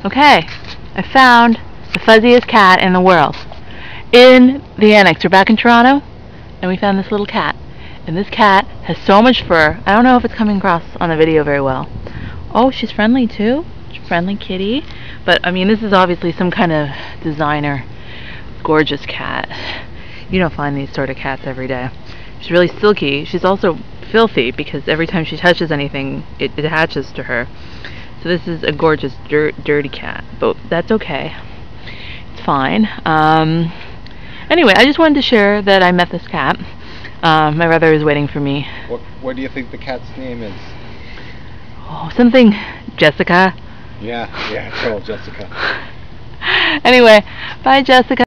Okay, I found the fuzziest cat in the world. In the annex, we're back in Toronto, and we found this little cat. And this cat has so much fur. I don't know if it's coming across on the video very well. Oh, she's friendly too. Friendly kitty. But, I mean, this is obviously some kind of designer, gorgeous cat. You don't find these sort of cats every day. She's really silky. She's also filthy because every time she touches anything, it attaches to her. So this is a gorgeous, dirty cat, but that's okay. It's fine. Anyway, I just wanted to share that I met this cat. My brother is waiting for me. What do you think the cat's name is? Oh, something Jessica. Yeah, cool, Jessica. Anyway, bye, Jessica.